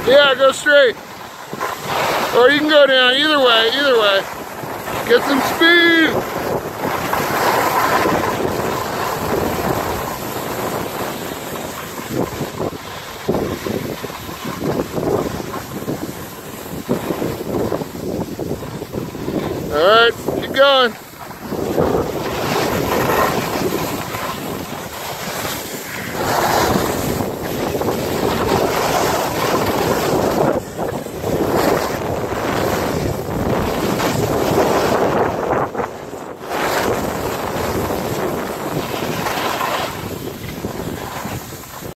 Yeah, go straight. Or you can go down, either way, either way. Get some speed. All right, keep going.